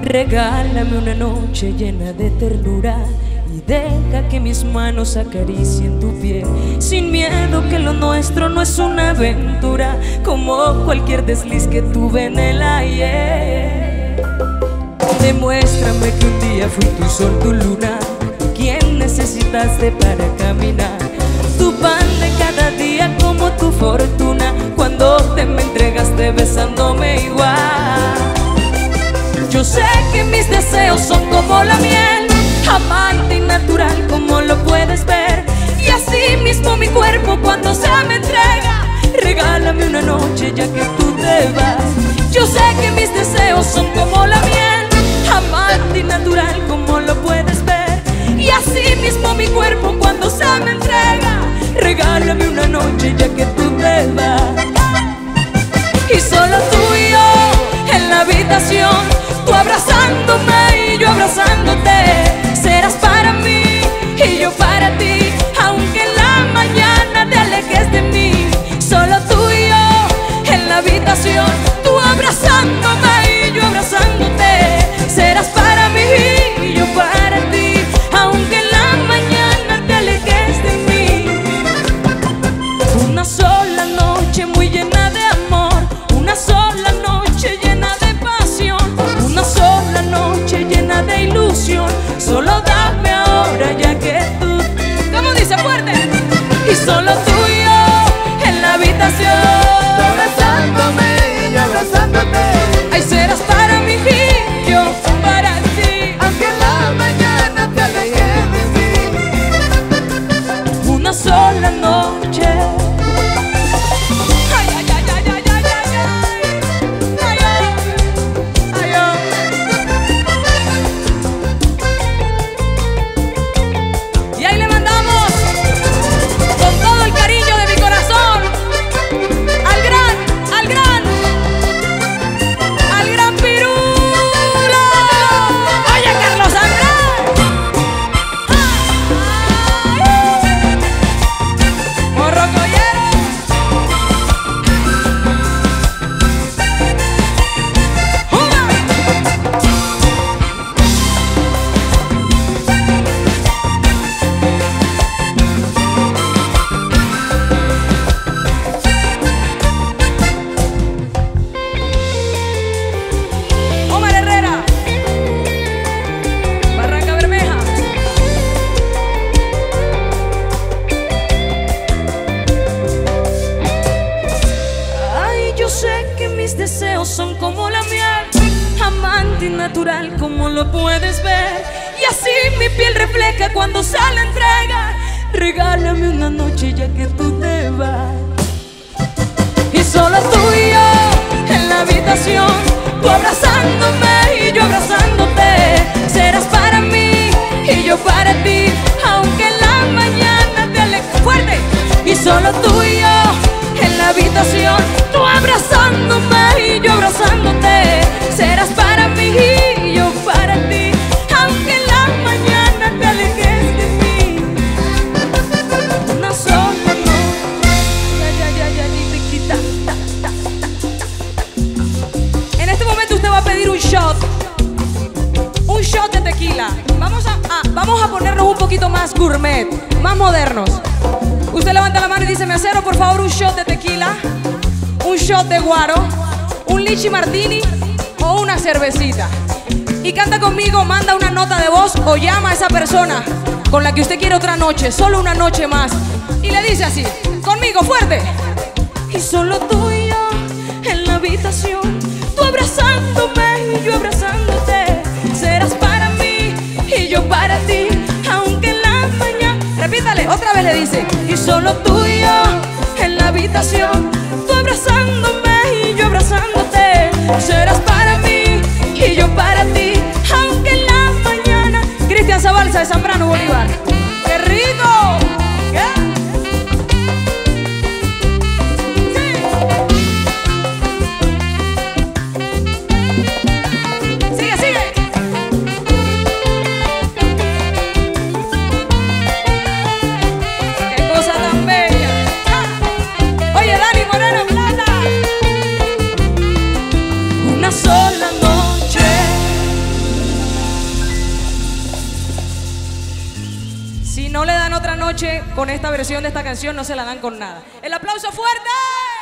Regálame una noche llena de ternura y deja que mis manos acaricien tu piel, sin miedo que lo nuestro no es una aventura, como cualquier desliz que tuve en el ayer. Demuéstrame que un día fui tu sol, tu luna, quien necesitaste para caminar, tu pan de cada día como tu fortuna, cuando te me entregaste besándome igual. Yo sé que mis deseos son como la miel, amante y natural como lo puedes ver, y así mismo mi cuerpo cuando se me entrega. Regálame una noche ya que tú te vas. Yo sé que mis deseos son como la miel, amante y natural como lo puedes ver, y así mismo mi cuerpo cuando se me entrega. Regálame una noche ya que tú te vas. Y solo tú y yo en la habitación, tú abrazándome y yo abrazándote. Serás para mí y yo para ti, aunque en la mañana te alejes de mí. Solo tú y yo en la habitación, tú abrazándome y yo abrazándote. Serás para mí y yo para ti, aunque en la mañana te alejes de mí. Una sola noche muy llena de amor, una sola noche llena de pasión, una sola noche llena de ilusión. Solo dame ahora ya que tú, ¿cómo dice fuerte? Y solo tú y yo en la habitación, tú abrazándome y yo abrazándote. Ay, serás para mí y yo para ti, aunque en la mañana te alejes de mí. una sola noche. Son como la miel, amante y natural como lo puedes ver, y así mi piel refleja cuando se la entrega. Regálame una noche ya que tú te vas. Y solo tú y yo en la habitación, tú abrazándome y yo abrazándote. Serás para mí y yo para ti, aunque en la mañana te alejes. Fuerte. Y solo tú y yo en la habitación, tú abrazándome y yo abrazándote. Serás para mí y yo para ti, aunque en la mañana te alejes de mí. Una sola noche. En este momento usted va a pedir un shot de tequila. Vamos a ponernos un poquito más gourmet, más modernos. Usted levanta la mano y dice: mesero, por favor, un shot de tequila, un shot de guaro, un lichi martini o una cervecita. Y canta conmigo, manda una nota de voz o llama a esa persona con la que usted quiere otra noche, solo una noche más. Y le dice así, conmigo, fuerte. Y solo tú y yo en la habitación, tú abrazándome y yo abrazándote. Serás para mí y yo para ti, aunque en la mañana. Repítale, otra vez le dice. Y solo tú y yo en la habitación, tú abrazándome y yo abrazándote. Serás para mí y yo para ti, aunque en la mañana. Cristian Zabalza de Zambrano, Bolívar. ¡Qué rico! ¿Qué? no le dan otra noche con esta versión de esta canción, no se la dan con nada. ¡El aplauso fuerte!